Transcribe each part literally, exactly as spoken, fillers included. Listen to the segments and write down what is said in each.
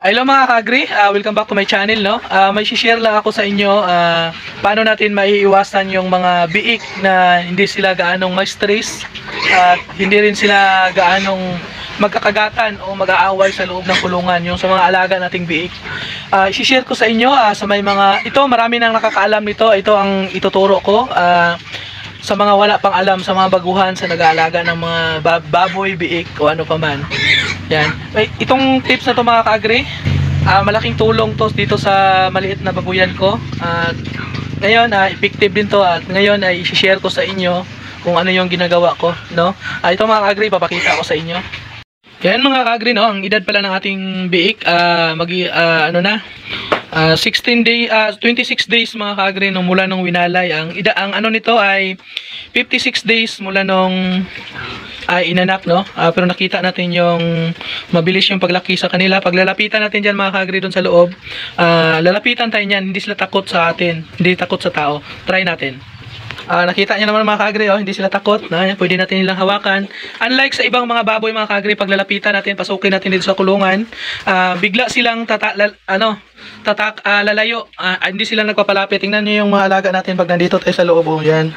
Hello mga ka-agri, uh, welcome back to my channel, no? Uh, may share lang ako sa inyo uh, paano natin maiiwasan yung mga biik na hindi sila gaanong ma-stress at hindi rin sila gaanong magkakagatan o mag-aaway sa loob ng kulungan, yung sa mga alaga nating biik. Uh, i-share ko sa inyo uh, sa may mga, ito marami nang nakakaalam nito, ito ang ituturo ko. Uh, sa mga wala pang alam, sa mga baguhan sa nag-aalaga ng mga baboy, biik o ano pa man. Yan. Itong tips na to mga ka-agri, uh, malaking tulong to dito sa maliit na babuyan ko. At uh, ngayon, uh, effective din to at ngayon ay uh, i-share ko sa inyo kung ano yung ginagawa ko, no? Uh, ito mga ka-agri, papakita ko sa inyo. Yan mga ka-agri, no? Ang edad pala ng ating biik, uh, mag, uh, ano na, Uh, sixteen day, uh, twenty-six days mga ka-agri nung mula nung winalay. Ang, ida, ang ano nito ay fifty-six days mula nung uh, inanak, no? Uh, pero nakita natin yung mabilis yung paglaki sa kanila. Paglalapitan natin dyan mga ka-agri dun sa loob, uh, lalapitan tayo nyan, hindi sila takot sa atin, hindi takot sa tao. Try natin. Uh, nakita niyo naman mga ka-agri, oh, hindi sila takot, na pwede natin nilang hawakan. Unlike sa ibang mga baboy mga ka-agri, pag lalapitan natin, pasukin natin dito sa kulungan, uh, bigla silang tata, lal, ano, tatak, uh, lalayo, uh, hindi sila nagpapalapit. Tingnan niyo yung mga alaga natin pag nandito tayo sa loob, oh, yan.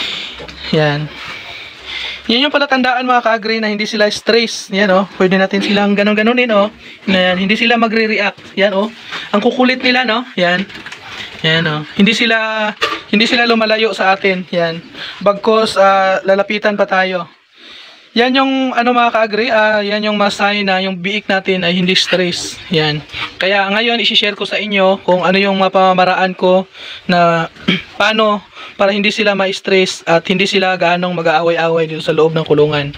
Yan. Yan yung palatandaan mga ka-agri na hindi sila stress. Yan, oh, pwede natin silang ganun-ganunin, oh. Yan, hindi sila magre-react. Yan, oh. Ang kukulit nila, no? Yan. Yan, oh. Hindi sila hindi sila lumalayo sa atin. Yan. Bagkos uh, lalapitan pa tayo. Yan yung ano mga ka-agri, uh, yan yung masay na yung biik natin ay hindi stress. Yan. Kaya ngayon i-share ko sa inyo kung ano yung mapamamaraan ko na paano para hindi sila ma-stress at hindi sila gaanong mag-aaway-away dito sa loob ng kulungan.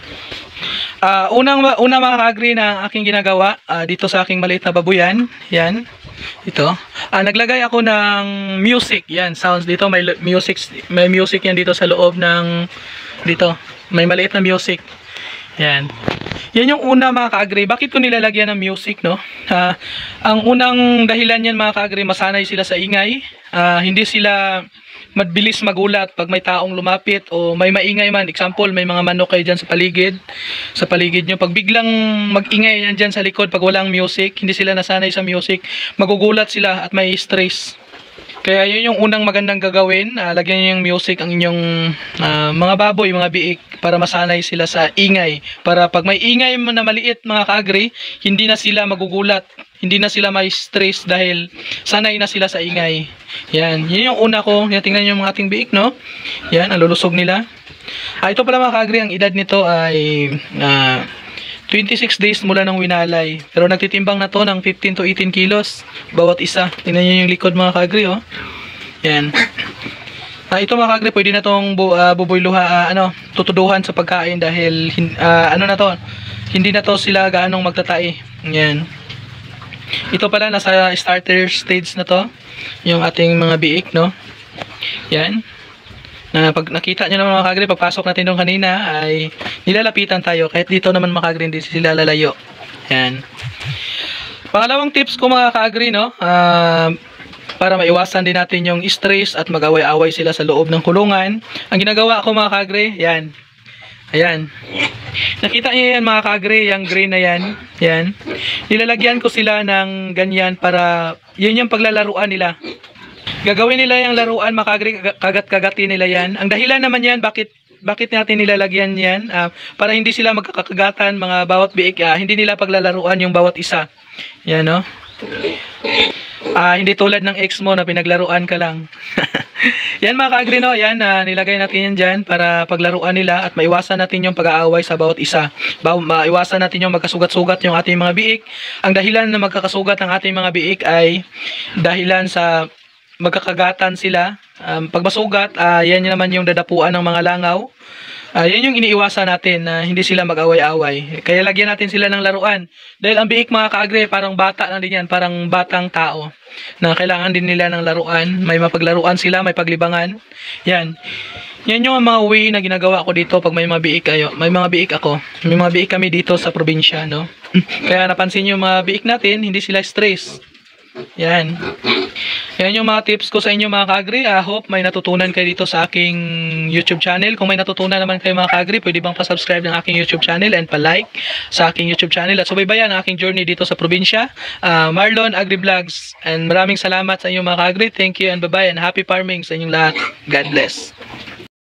Uh, unang una mga ka-agri na aking ginagawa uh, dito sa aking maliit na babuyan. Yan. Ito. Ah, naglagay ako ng music. Yan, sounds dito. May music, may music yan dito sa loob ng dito. May maliit na music. Yan. Yan yung una mga ka-agri. Bakit ko nilalagyan ng music, no? Ah, ang unang dahilan yan mga ka-agri, masanay sila sa ingay. Ah, hindi sila mabilis magulat pag may taong lumapit o may maingay man. Example, may mga manok kayo dyan sa paligid. Sa paligid nyo. Pag biglang mag-ingay yan dyan sa likod, pag walang music, hindi sila nasanay sa music, magugulat sila at may stress. Kaya yun yung unang magandang gagawin. Uh, lagyan nyo yung music ang inyong uh, mga baboy, mga biik, para masanay sila sa ingay. Para pag may ingay na maliit mga ka-agri, hindi na sila magugulat. Hindi na sila may stress dahil sanay na sila sa ingay. Yan. Yan yung una ko. Yan, tingnan nyo yung mga ating biik, no? Yan, ang lulusog nila. Ah, ito pala mga ka-agri, ang edad nito ay uh, twenty-six days mula ng winalay. Pero nagtitimbang na to ng fifteen to eighteen kilos bawat isa. Tingnan nyo yung likod mga ka-agri, oh. Yan. Ah, ito mga ka-agri, pwede na tong bu uh, buboyluha, uh, ano, tutuduhan sa pagkain dahil uh, ano na to, hindi na to sila gaanong magtatai. Yan. Ito pala, nasa starter stage na to yung ating mga biik, no? Yan. Na pag nakita nyo naman mga ka-agri, pagpasok natin doon kanina ay nilalapitan tayo. Kahit dito naman mga ka-agri, hindi sila lalayo. Yan. Pangalawang tips ko mga ka-agri, no? Uh, para maiwasan din natin yung stress at mag-away-away sila sa loob ng kulungan. Ang ginagawa ko mga ka-agri, yan. Ayan. Nakita niyo yan mga ka-agri, yung green na yan. Yan. Nilalagyan ko sila ng ganyan para yun yung paglalaruan nila. Gagawin nila yung laruan mga ka-agri, kagat-kagatin nila yan. Ang dahilan naman yan, bakit bakit natin nilalagyan yan? Uh, para hindi sila magkakagatan mga bawat biik, uh, hindi nila paglalaruan yung bawat isa. Yan, no? Uh, hindi tulad ng ex mo na pinaglaruan ka lang. Yan mga ka-agri, no? Yan, uh, nilagay natin yan dyan para paglaruan nila at maiwasan natin yung pag-aaway sa bawat isa. Ba maiwasan natin yung magkasugat-sugat yung ating mga biik. Ang dahilan na magkakasugat ng ating mga biik ay dahilan sa magkakagatan sila. Um, pag masugat, uh, yan naman yung dadapuan ng mga langaw. Uh, yan yung iniiwasan natin na uh, hindi sila mag-away-away. Kaya lagyan natin sila ng laruan. Dahil ang biik mga ka-agri, parang bata lang din yan, parang batang tao. Na kailangan din nila ng laruan. May mapaglaruan sila, may paglibangan. Yan. Yan yung mga way na ginagawa ko dito pag may mga biik kayo. May mga biik ako. May mga biik kami dito sa probinsya, no? Kaya napansin yung mga biik natin, hindi sila stress. Yan. Yan yung mga tips ko sa inyo mga ka-agri. I hope may natutunan kayo dito sa aking YouTube channel. Kung may natutunan naman kayo mga ka-agri, pwede bang pa-subscribe ng aking YouTube channel and pa-like sa aking YouTube channel at subaybayan ang aking journey dito sa probinsya. Uh, Marlon Agri Vlogs. And maraming salamat sa inyo mga ka-agri. Thank you and bye-bye and happy farming sa inyong lahat. God bless.